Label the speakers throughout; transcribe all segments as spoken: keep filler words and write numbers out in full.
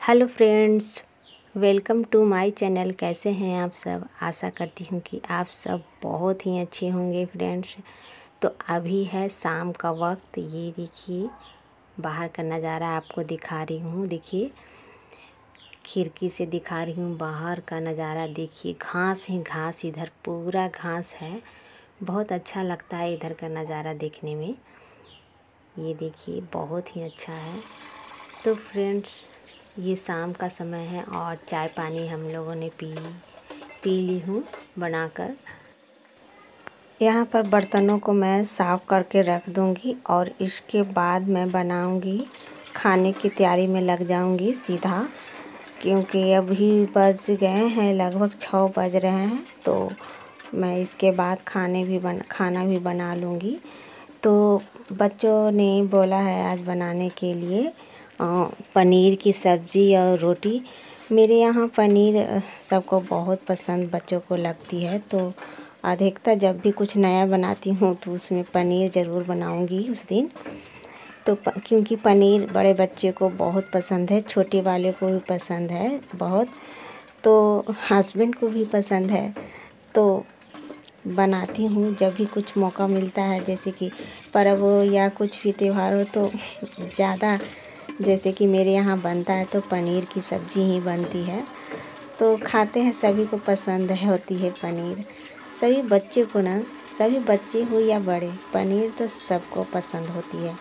Speaker 1: Hello friends, welcome to my channel. कैसे हैं आप सब? आशा करती हूँ कि आप सब बहुत ही अच्छे होंगे फ्रेंड्स। तो अभी है शाम का वक्त। ये देखिए बाहर का नज़ारा आपको दिखा रही हूँ। देखिए खिड़की से दिखा रही हूँ बाहर का नज़ारा। देखिए घास ही घास, इधर पूरा घास है। बहुत अच्छा लगता है इधर का नज़ारा देखने में। ये देखिए बहुत ही अच्छा है। तो फ्रेंड्स ये शाम का समय है और चाय पानी हम लोगों ने पी पी ली हूँ बनाकर। यहाँ पर बर्तनों को मैं साफ़ करके रख दूँगी और इसके बाद मैं बनाऊँगी, खाने की तैयारी में लग जाऊँगी सीधा। क्योंकि अभी बज गए हैं लगभग छः बज रहे हैं, तो मैं इसके बाद खाने भी बन खाना भी बना लूँगी। तो बच्चों ने बोला है आज बनाने के लिए पनीर की सब्ज़ी और रोटी। मेरे यहाँ पनीर सबको बहुत पसंद बच्चों को लगती है, तो अधिकतर जब भी कुछ नया बनाती हूँ तो उसमें पनीर ज़रूर बनाऊँगी उस दिन। तो प, क्योंकि पनीर बड़े बच्चे को बहुत पसंद है, छोटे वाले को भी पसंद है बहुत, तो हस्बैंड को भी पसंद है। तो बनाती हूँ जब भी कुछ मौका मिलता है, जैसे कि पर्व हो या कुछ भी त्यौहार हो, तो ज़्यादा जैसे कि मेरे यहाँ बनता है तो पनीर की सब्ज़ी ही बनती है। तो खाते हैं, सभी को पसंद है होती है पनीर। सभी बच्चे को ना, सभी बच्चे हो या बड़े, पनीर तो सबको पसंद होती है।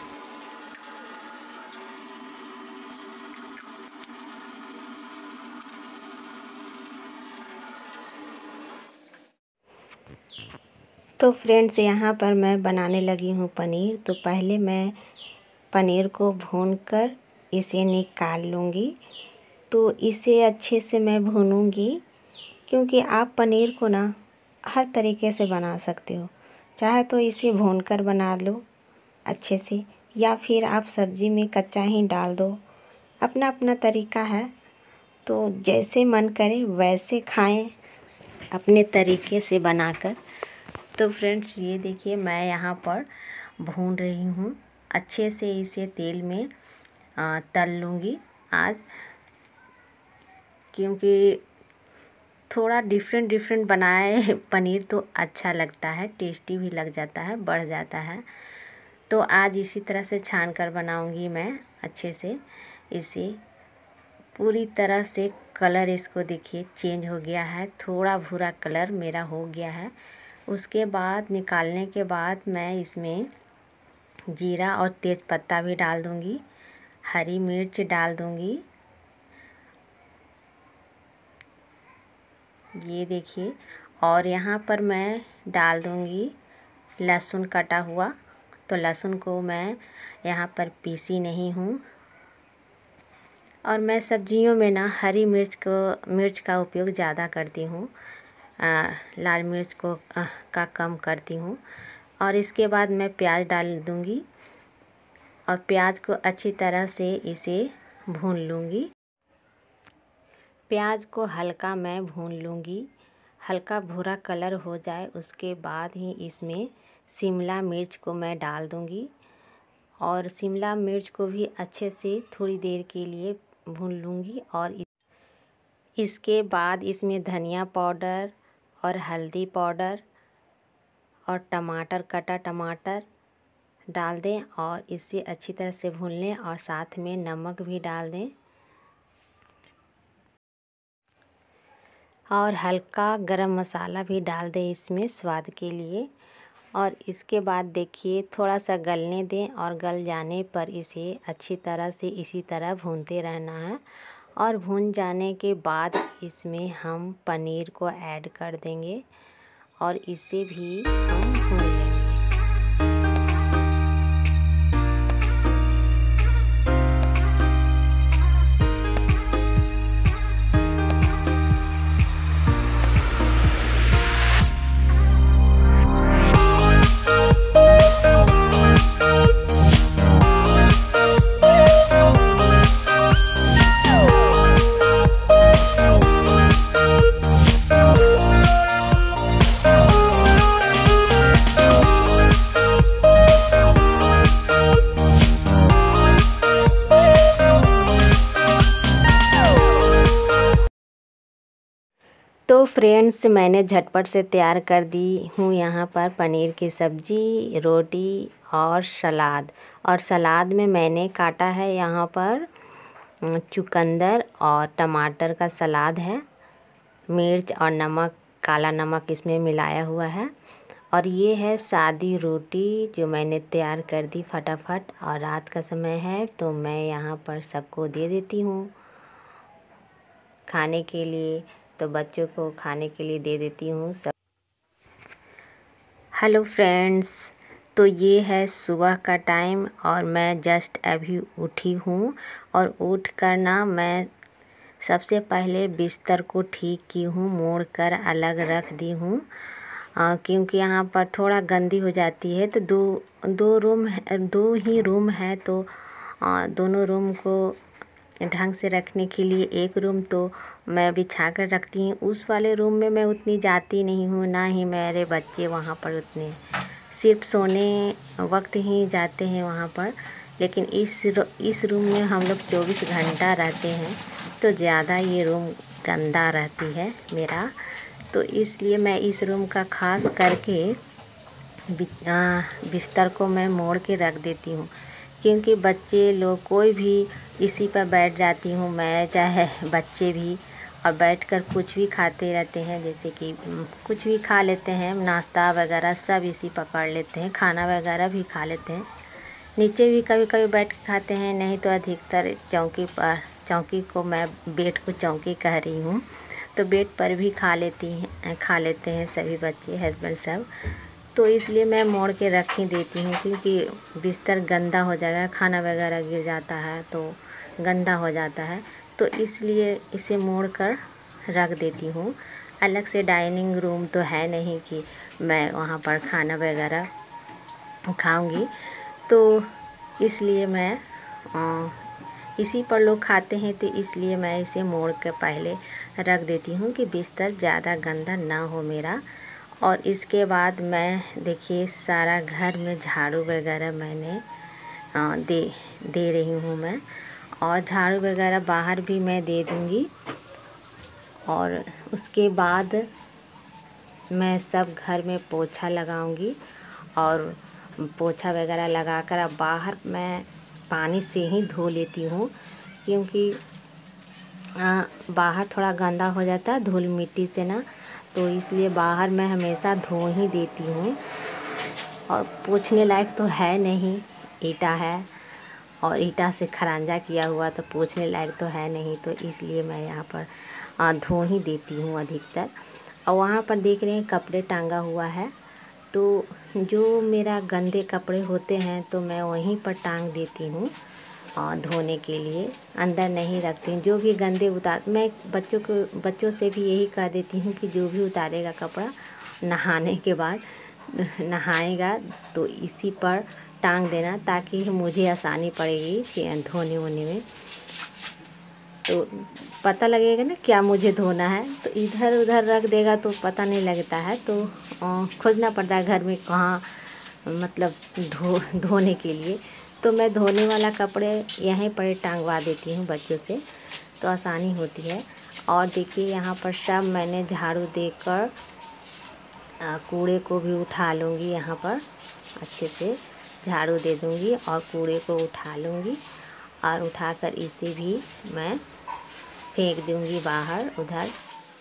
Speaker 1: तो फ्रेंड्स यहाँ पर मैं बनाने लगी हूँ पनीर। तो पहले मैं पनीर को भूनकर इसे निकाल लूँगी। तो इसे अच्छे से मैं भूनूँगी, क्योंकि आप पनीर को ना हर तरीके से बना सकते हो। चाहे तो इसे भूनकर बना लो अच्छे से, या फिर आप सब्ज़ी में कच्चा ही डाल दो। अपना अपना तरीका है, तो जैसे मन करे वैसे खाएं अपने तरीके से बनाकर। तो फ्रेंड्स ये देखिए मैं यहाँ पर भून रही हूँ अच्छे से। इसे तेल में आ, तल लूँगी आज, क्योंकि थोड़ा डिफरेंट डिफरेंट बनाए पनीर तो अच्छा लगता है, टेस्टी भी लग जाता है, बढ़ जाता है। तो आज इसी तरह से छान कर बनाऊँगी मैं अच्छे से। इसे पूरी तरह से कलर इसको देखिए चेंज हो गया है, थोड़ा भूरा कलर मेरा हो गया है। उसके बाद निकालने के बाद मैं इसमें जीरा और तेज पत्ता भी डाल दूँगी, हरी मिर्च डाल दूँगी। ये देखिए, और यहाँ पर मैं डाल दूँगी लहसुन कटा हुआ। तो लहसुन को मैं यहाँ पर पीसी नहीं हूँ, और मैं सब्जियों में ना हरी मिर्च को मिर्च का उपयोग ज़्यादा करती हूँ, लाल मिर्च को आ, का कम करती हूँ। और इसके बाद मैं प्याज डाल दूँगी और प्याज को अच्छी तरह से इसे भून लूँगी। प्याज को हल्का मैं भून लूँगी, हल्का भूरा कलर हो जाए उसके बाद ही इसमें शिमला मिर्च को मैं डाल दूँगी। और शिमला मिर्च को भी अच्छे से थोड़ी देर के लिए भून लूँगी। और इसके बाद इसमें धनिया पाउडर और हल्दी पाउडर और टमाटर, कटा टमाटर डाल दें और इसे अच्छी तरह से भून लें, और साथ में नमक भी डाल दें और हल्का गरम मसाला भी डाल दें इसमें स्वाद के लिए। और इसके बाद देखिए थोड़ा सा गलने दें, और गल जाने पर इसे अच्छी तरह से इसी तरह भूनते रहना है। और भून जाने के बाद इसमें हम पनीर को ऐड कर देंगे और इसे भी हम भून लेंगे। तो फ्रेंड्स, मैंने झटपट से तैयार कर दी हूँ यहाँ पर पनीर की सब्ज़ी, रोटी और सलाद। और सलाद में मैंने काटा है यहाँ पर चुकंदर और टमाटर का सलाद है। मिर्च और नमक, काला नमक इसमें मिलाया हुआ है। और ये है सादी रोटी जो मैंने तैयार कर दी फटाफट। और रात का समय है तो मैं यहाँ पर सबको दे देती हूँ खाने के लिए। तो बच्चों को खाने के लिए दे देती हूँ सब। हेलो फ्रेंड्स, तो ये है सुबह का टाइम और मैं जस्ट अभी उठी हूँ। और उठ कर ना मैं सबसे पहले बिस्तर को ठीक की हूँ, मोड़ कर अलग रख दी हूँ, क्योंकि यहाँ पर थोड़ा गंदी हो जाती है। तो दो दो रूम है, दो ही रूम है, तो आ, दोनों रूम को ढंग से रखने के लिए एक रूम तो मैं बिछा कर रखती हूँ। उस वाले रूम में मैं उतनी जाती नहीं हूँ, ना ही मेरे बच्चे वहाँ पर उतने, सिर्फ सोने वक्त ही जाते हैं वहाँ पर। लेकिन इस इस रूम में हम लोग चौबीस घंटा रहते हैं, तो ज़्यादा ये रूम गंदा रहती है मेरा। तो इसलिए मैं इस रूम का खास करके बिस्तर को मैं मोड़ के रख देती हूँ, क्योंकि बच्चे लोग कोई भी इसी पर बैठ जाती हूँ मैं, चाहे बच्चे भी, और बैठकर कुछ भी खाते रहते हैं। जैसे कि कुछ भी खा लेते हैं, नाश्ता वगैरह सब इसी पर कर लेते हैं, खाना वगैरह भी खा लेते हैं। नीचे भी कभी कभी बैठ के खाते हैं, नहीं तो अधिकतर चौकी पर, चौकी को मैं बेड को चौकी कह रही हूँ, तो बेड पर भी खा लेती हैं खा लेते हैं सभी बच्चे, हस्बैंड सब। तो इसलिए मैं मोड़ के रख ही देती हूँ, क्योंकि बिस्तर गंदा हो जाएगा, खाना वगैरह गिर जाता है तो गंदा हो जाता है। तो इसलिए इसे मोड़ कर रख देती हूँ। अलग से डाइनिंग रूम तो है नहीं कि मैं वहाँ पर खाना वगैरह खाऊंगी, तो इसलिए मैं आ, इसी पर लोग खाते हैं, तो इसलिए मैं इसे मोड़ कर पहले रख देती हूँ कि बिस्तर ज़्यादा गंदा ना हो मेरा। और इसके बाद मैं देखिए सारा घर में झाड़ू वगैरह मैंने आ, दे दे रही हूँ मैं, और झाड़ू वगैरह बाहर भी मैं दे दूँगी। और उसके बाद मैं सब घर में पोछा लगाऊंगी, और पोछा वगैरह लगाकर अब बाहर मैं पानी से ही धो लेती हूँ, क्योंकि आ, बाहर थोड़ा गंदा हो जाता है धूल मिट्टी से ना, तो इसलिए बाहर मैं हमेशा धो ही देती हूँ। और पोछने लायक तो है नहीं, ईंटा है और ईंटा से खरांजा किया हुआ, तो पोछने लायक तो है नहीं, तो इसलिए मैं यहाँ पर आ, धो ही देती हूँ अधिकतर। और वहाँ पर देख रहे हैं कपड़े टांगा हुआ है, तो जो मेरा गंदे कपड़े होते हैं तो मैं वहीं पर टांग देती हूँ और धोने के लिए, अंदर नहीं रखती हूँ। जो भी गंदे उतार, मैं बच्चों को बच्चों से भी यही कह देती हूँ कि जो भी उतारेगा कपड़ा नहाने के बाद, नहाएगा तो इसी पर टांग देना, ताकि मुझे आसानी पड़ेगी धोने वोने में, तो पता लगेगा ना क्या मुझे धोना है। तो इधर उधर रख देगा तो पता नहीं लगता है, तो खोजना पड़ता है घर में कहाँ मतलब धो धोने के लिए। तो मैं धोने वाला कपड़े यहीं पर टांगवा देती हूँ बच्चों से, तो आसानी होती है। और देखिए यहाँ पर सब मैंने झाड़ू देकर कूड़े को भी उठा लूँगी, यहाँ पर अच्छे से झाड़ू दे दूँगी और कूड़े को उठा लूँगी, और उठाकर इसे भी मैं फेंक दूँगी बाहर उधर।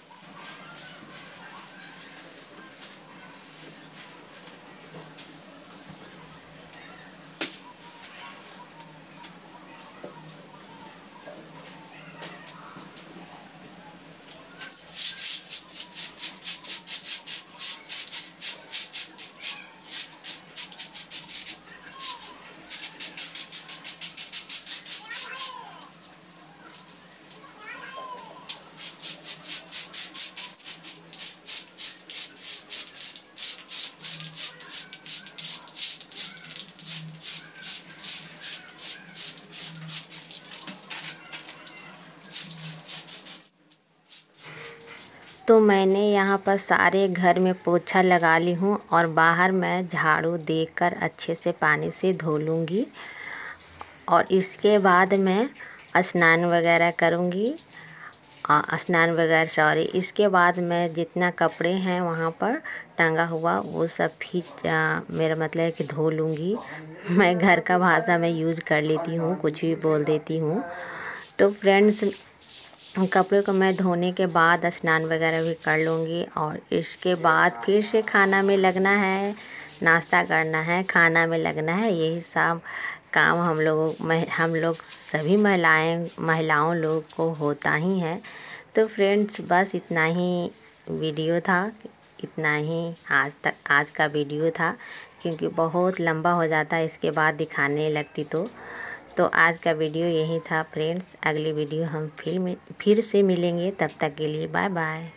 Speaker 1: तो मैंने यहाँ पर सारे घर में पोछा लगा ली हूँ, और बाहर मैं झाड़ू देकर अच्छे से पानी से धो लूँगी। और इसके बाद मैं स्नान वगैरह करूँगी, स्नान वगैरह सॉरी इसके बाद मैं जितना कपड़े हैं वहाँ पर टंगा हुआ वो सब भी मेरा मतलब है कि धो लूँगी। मैं घर का भाषा में यूज़ कर लेती हूँ, कुछ भी बोल देती हूँ। तो फ्रेंड्स कपड़े को मैं धोने के बाद स्नान वगैरह भी कर लूँगी और इसके बाद फिर से खाना में लगना है, नाश्ता करना है, खाना में लगना है। यही सब काम हम लोगों में हम लोग सभी महिलाएं महिलाओं लोग को होता ही है। तो फ्रेंड्स बस इतना ही वीडियो था, इतना ही आज तक आज का वीडियो था, क्योंकि बहुत लंबा हो जाता इसके बाद दिखाने लगती तो तो आज का वीडियो यही था फ्रेंड्स। अगली वीडियो हम फिर फिर से मिलेंगे, तब तक के लिए बाय बाय।